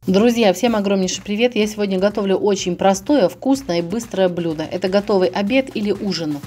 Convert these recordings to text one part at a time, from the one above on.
Друзья, всем огромнейший привет! Я сегодня готовлю очень простое, вкусное и быстрое блюдо. Это готовый обед или ужин.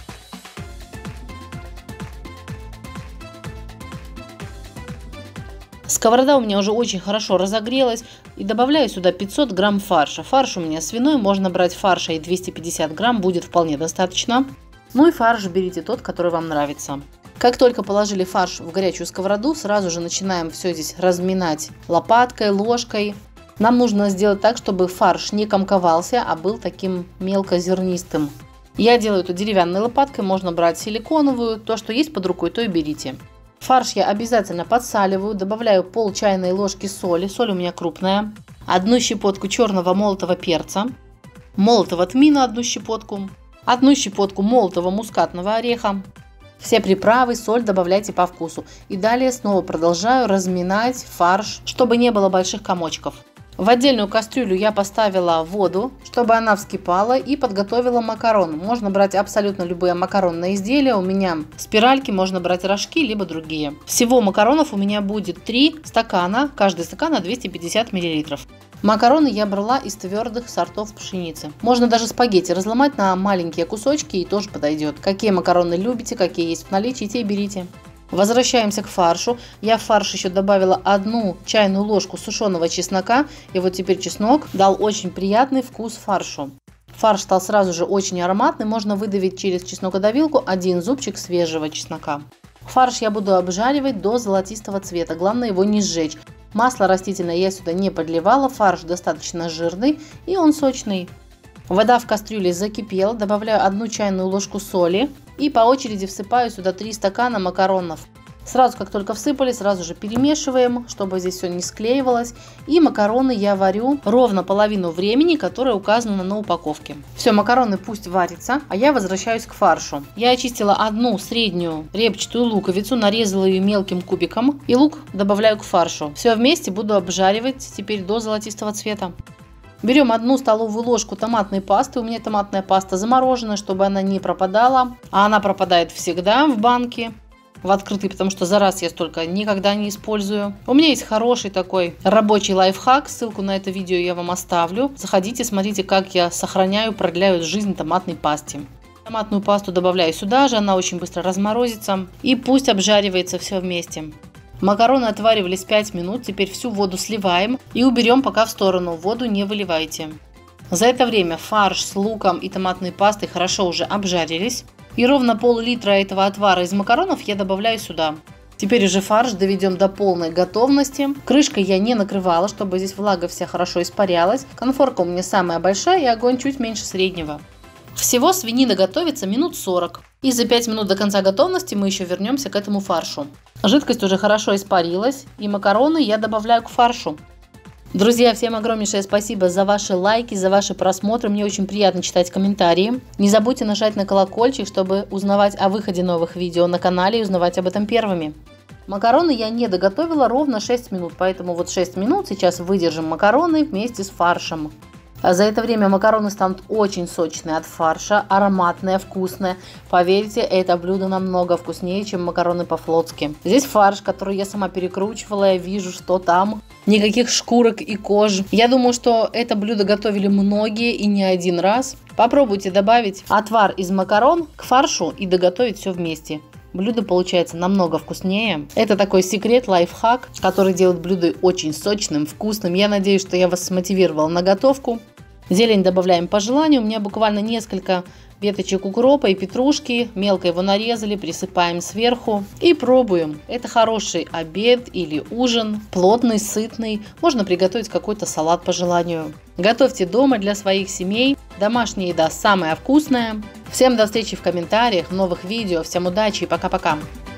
Сковорода у меня уже очень хорошо разогрелась. И добавляю сюда 500 грамм фарша. Фарш у меня свиной, можно брать фарша и 250 грамм, будет вполне достаточно. Ну и фарш берите тот, который вам нравится. Как только положили фарш в горячую сковороду, сразу же начинаем все здесь разминать лопаткой, ложкой. Нам нужно сделать так, чтобы фарш не комковался, а был таким мелкозернистым. Я делаю это деревянной лопаткой, можно брать силиконовую, то, что есть под рукой, то и берите. Фарш я обязательно подсаливаю, добавляю пол чайной ложки соли, соль у меня крупная, 1 щепотку черного молотого перца, молотого тмина 1 щепотку, 1 щепотку молотого мускатного ореха. Все приправы, соль добавляйте по вкусу. И далее снова продолжаю разминать фарш, чтобы не было больших комочков. В отдельную кастрюлю я поставила воду, чтобы она вскипала, и подготовила макароны. Можно брать абсолютно любые макаронные изделия. У меня спиральки, можно брать рожки, либо другие. Всего макаронов у меня будет 3 стакана, каждый стакан на 250 мл. Макароны я брала из твердых сортов пшеницы. Можно даже спагетти разломать на маленькие кусочки и тоже подойдет. Какие макароны любите, какие есть в наличии, те берите. Возвращаемся к фаршу. Я в фарш еще добавила 1 чайную ложку сушеного чеснока. И вот теперь чеснок дал очень приятный вкус фаршу. Фарш стал сразу же очень ароматный. Можно выдавить через чеснокодавилку 1 зубчик свежего чеснока. Фарш я буду обжаривать до золотистого цвета. Главное его не сжечь. Масло растительное я сюда не подливала. Фарш достаточно жирный и он сочный. Вода в кастрюле закипела. Добавляю 1 чайную ложку соли. И по очереди всыпаю сюда 3 стакана макаронов. Сразу, как только всыпали, сразу же перемешиваем, чтобы здесь все не склеивалось. И макароны я варю ровно половину времени, которое указано на упаковке. Все, макароны пусть варятся, а я возвращаюсь к фаршу. Я очистила 1 среднюю репчатую луковицу, нарезала ее мелким кубиком. И лук добавляю к фаршу. Все вместе буду обжаривать теперь до золотистого цвета. Берем 1 столовую ложку томатной пасты. У меня томатная паста замороженная, чтобы она не пропадала. А она пропадает всегда в банке, в открытой, потому что за раз я столько никогда не использую. У меня есть хороший такой рабочий лайфхак. Ссылку на это видео я вам оставлю. Заходите, смотрите, как я сохраняю, продляю жизнь томатной пасте. Томатную пасту добавляю сюда же. Она очень быстро разморозится. И пусть обжаривается все вместе. Макароны отваривались 5 минут, теперь всю воду сливаем и уберем пока в сторону, воду не выливайте. За это время фарш с луком и томатной пастой хорошо уже обжарились. И ровно пол-литра этого отвара из макаронов я добавляю сюда. Теперь уже фарш доведем до полной готовности. Крышкой я не накрывала, чтобы здесь влага вся хорошо испарялась. Конфорка у меня самая большая и огонь чуть меньше среднего. Всего свинина готовится минут 40. И за 5 минут до конца готовности мы еще вернемся к этому фаршу. Жидкость уже хорошо испарилась, и макароны я добавляю к фаршу. Друзья, всем огромнейшее спасибо за ваши лайки, за ваши просмотры. Мне очень приятно читать комментарии. Не забудьте нажать на колокольчик, чтобы узнавать о выходе новых видео на канале и узнавать об этом первыми. Макароны я не доготовила ровно 6 минут, поэтому вот 6 минут сейчас выдержим макароны вместе с фаршем. А за это время макароны станут очень сочные от фарша, ароматные, вкусные. Поверьте, это блюдо намного вкуснее, чем макароны по-флотски. Здесь фарш, который я сама перекручивала, я вижу, что там. Никаких шкурок и кож. Я думаю, что это блюдо готовили многие и не один раз. Попробуйте добавить отвар из макарон к фаршу и доготовить все вместе. Блюдо получается намного вкуснее. Это такой секрет, лайфхак, который делает блюдо очень сочным, вкусным. Я надеюсь, что я вас смотивировала на готовку. Зелень добавляем по желанию. У меня буквально несколько веточек укропа и петрушки. Мелко его нарезали, присыпаем сверху и пробуем. Это хороший обед или ужин, плотный, сытный. Можно приготовить какой-то салат по желанию. Готовьте дома для своих семей. Домашняя еда самая вкусная. Всем до встречи в комментариях, в новых видео. Всем удачи и пока-пока.